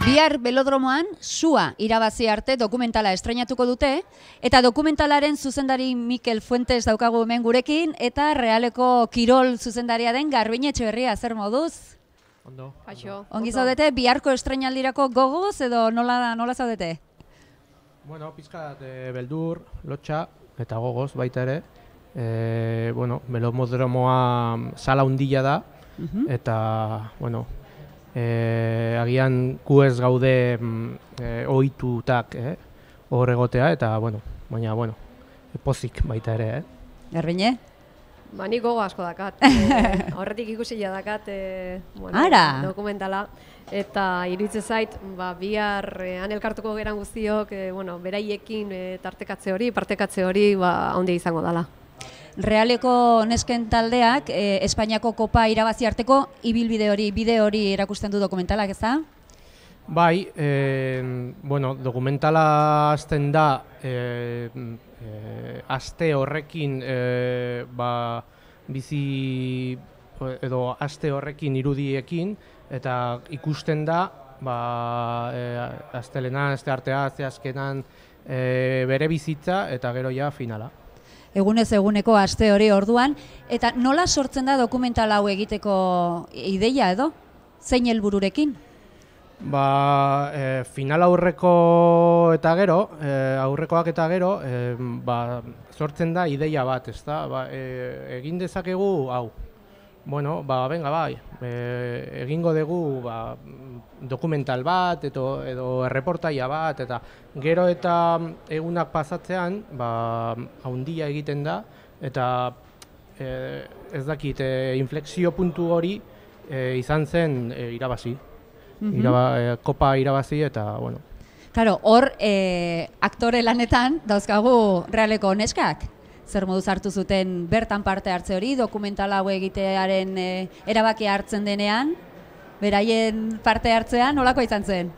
Bihar Belodromoan Sua irabazi arte dokumentala estreinatuko dute, eta dokumentalaren zuzendari Mikel Fuentes daukagu hemen gurekin, eta Realeko kirol zuzendaria den Garbiñe Etxeberria, zer moduz? Ondo. Ongi zaudete, biharko estreinaldirako gogoz edo nola zaudete? Bueno, pizkat beldur, lotxa eta gogoz baita ere. Belodromoa sala hundila da, eta, agian gu ez gaude ohitutak hor egotea, eta, baina, pozik baita ere. Garbiñe? Nik gogo asko dakat. Horretik ikusila dakat dokumentala. Eta iruditzen zait, bihar han elkartuko geran guztiok, beraiekin partekatze hori handia izango dela. Realeko nesken taldeak Espainiako kopa irabazi arteko bide hori erakusten du dokumentalak, ez da? Bai, dokumentala hasten da aste horrekin bizi edo aste horrekin irudiekin, eta ikusten da astelena, asteartea, asteazkenan bere bizitza eta gero ja finala. Egunez eguneko aste hori orduan, eta nola sortzen da dokumental hau egiteko ideia edo? Zein helbururekin? Final aurrekoak eta gero, sortzen da ideia bat, ezta? Egin dezakegu hau. Egingo dugu dokumental bat edo erreportaia bat, eta gero eta egunak pasatzean handia egiten da, eta ez dakit, inflexio puntu hori izan zen irabazi. Kopa irabazi eta, Claro, hor aktore lanetan dauzkagu Realeko neskak. Zer moduz hartu zuten bertan parte hartze hori, dokumentala hau egitearen erabakia hartzen denean, beraien parte hartzean, nolakoa izan zen?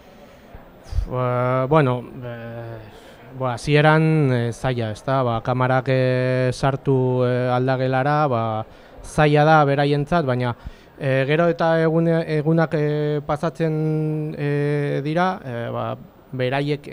Hasieran zaila, ezta? Kamarak sartu aldagelara, zaila da beraientzat, baina gero eta egunak pasatzen dira, beraiek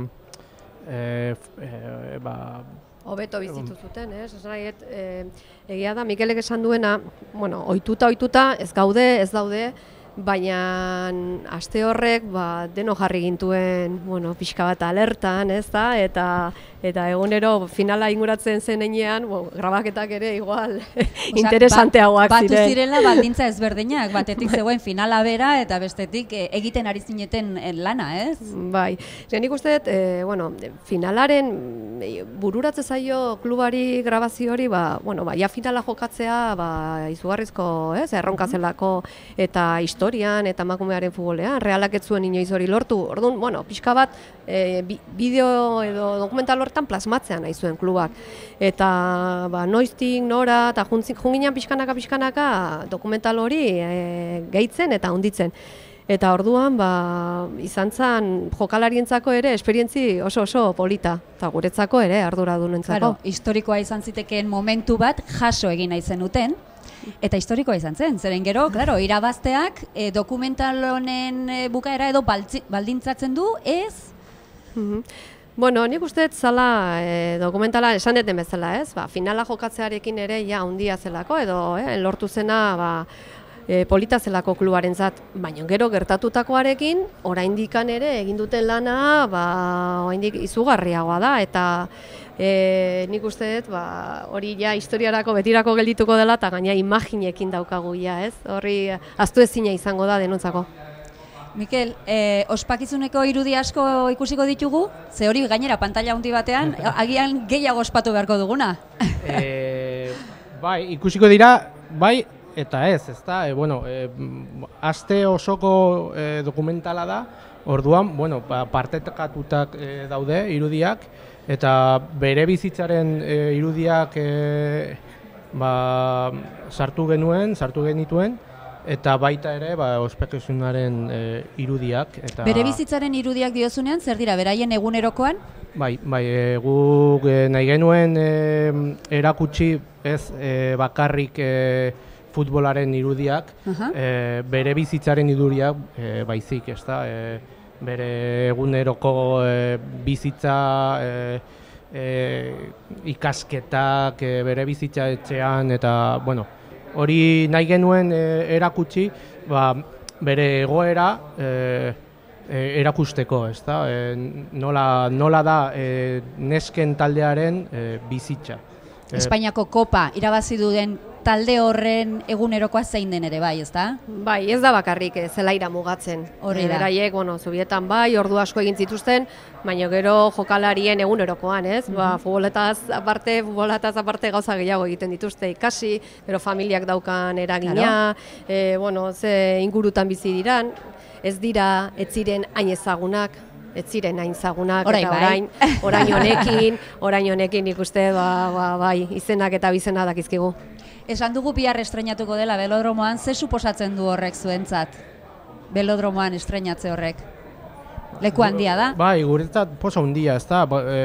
hobeto bizitu zuten, egia da, Mikelek esan duena, ohituta ez daude, baina aste horrek deno jarri gintuen pixka bat alertan, ez da, eta egunero finala inguratzen zen enean, grabaketak ere igual interesanteagoak ziren. Batu zirela baldintza ezberdinak, batetik zegoen finala bera eta bestetik egiten ari zineten lana, ez? Bai, nik uste dut, finalaren bururatze zaio klubari grabazio hori, ja finala jokatzea izugarrizko erronka zelako eta historian eta emakumearen futbolean, Realak ez zuen inoiz hori lortu. Orduan, pixka bat bideo edo dokumental horretan plasmatzea nahi zuen klubak. Eta noiztik, nora, eta junginan pixkanaka dokumental hori gehitzen eta handitzen. Eta orduan, izan zen jokalarientzako ere esperientzi oso polita, eta guretzako ere arduradunentzako. Claro, historikoa izan zitekeen momentu bat jaso egin nahi zenuten, eta historikoa izan zen, zeren gero, irabazteak dokumental honen bukaera edo baldintzatzen du, ez? Nik uste zala dokumentala esan deten bezala, ez? Finala jokatzearekin ere handia zelako, edo lortu zena polita zelako klubarentzat, baina gero gertatutakoarekin, oraindikan ere egin duten lana, oraindik izugarriagoa da, eta nik uste dut, hori historiarako betirako geldituko dela, eta gaina imaginekin daukagu, ez? Horri ahaztu ezina izango da denontzako. Mikel, ospakizuneko irudi asko ikusiko ditugu? Ze hori gainera pantalla handi batean, agian gehiago ospatu beharko duguna. Bai, ikusiko dira, bai, eta ez, ezta? Aste osoko dokumentala da, orduan, partekatutak daude irudiak, eta bere bizitzaren irudiak sartu genituen, eta baita ere ospakizunaren irudiak. Bere bizitzaren irudiak diozunean, zer dira, beraien egunerokoan? Bai, guk nahi genuen erakutsi ez bakarrik futbolaren irudiak, bere bizitzaren irudiak baizik, ez da? Bere eguneroko bizitza, ikasketak, bere bizitza etxean, eta, bueno, hori nahi genuen erakutsi, bere egoera erakusteko, ez da? Nola da nesken taldearen bizitza. Espainiako kopa irabazi duen talde horren egunerokoa zein den ere bai, ezta? Bai, ez da bakarrik zelaira mugatzen. Hori da. Beraiek, Zubietan bai, ordu asko egin zituzten, baina gero jokalarien egunerokoan, ez? Futbolataz aparte gauza gehiago egiten dituzte ikasi, gero familiak daukan eragina, ze ingurutan bizi diran, ez ziren hain ezagunak, eta orain honekin ikuste bai, izenak eta bizena dakizkigu. Esan dugu bihar estreinatuko dela Belodromoan, ze suposatzen du horrek zuentzat? Belodromoan estreinatze horrek? Leku handia da? Bai, guretzat posa handia, ez da?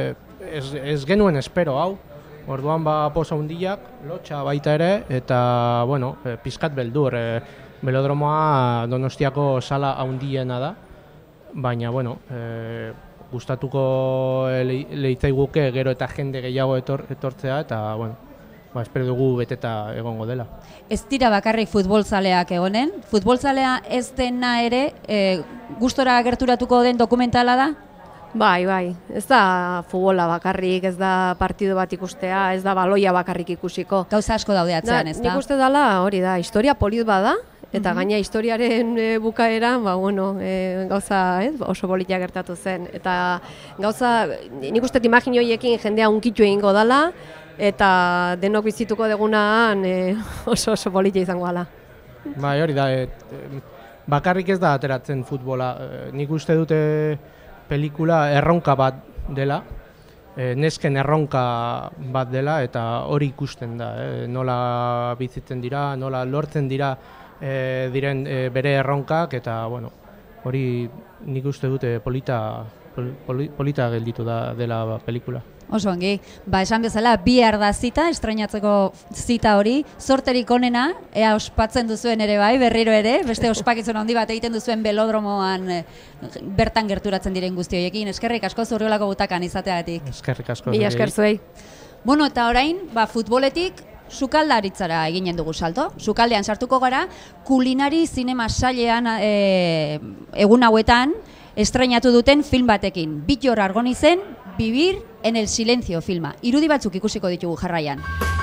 Ez genuen espero hau. Orduan posa handiak, lotxa baita ere, eta, pizkat beldur. Belodromoa Donostiako sala handiena da, baina, gustatuko leitzaiguke gero eta jende gehiago etortzea, eta, espero dugu beteta egongo dela. Ez dira bakarrik futbolzaleak egonen? Futbolzalea ez dena ere gustora gerturatuko den dokumentala da? Bai, ez da futbola bakarrik, ez da partido bat ikustea, ez da baloia bakarrik ikusiko. Gauza asko daude atzean, ez da? Nik uste dela hori da, historia polit bada, eta gaina historiaren bukaeran, gauza oso politia gertatu zen. Eta gauza, nik uste imagino horiekin jendea unkitu egingo dela, eta denok bizituko degunaan oso politia izango dela. Bai, hori da, bakarrik ez da ateratzen futbola. Nik uste dute pelikula erronka bat dela, nesken erronka bat dela, eta hori ikusten da. Nola bizitzen dira, nola lortzen dira diren bere erronkak, eta hori nik uste dute polita gelditu dela pelikula. Oso ongi, esan bezala, bihar da zita, estreinatzeko zita hori, zorterik onena, ea ospatzen duzuen ere bai, berriro ere, beste ospakizun handi bat egiten duzuen Belodromoan bertan gerturatzen diren guzti horiekin. Eskerrik asko Zurriolako butakan izateagatik. Eskerrik asko. Mila esker zuei. Eta orain, futboletik sukaldaritzara eginen dugu salto. Sukaldean sartuko gara, kulinari zinema sailean egun hauetan estreinatu duten film batekin. Bittor Argonizen, Vivir en el silencio filma. Irudi batzuk ikusiko ditugu jarraian.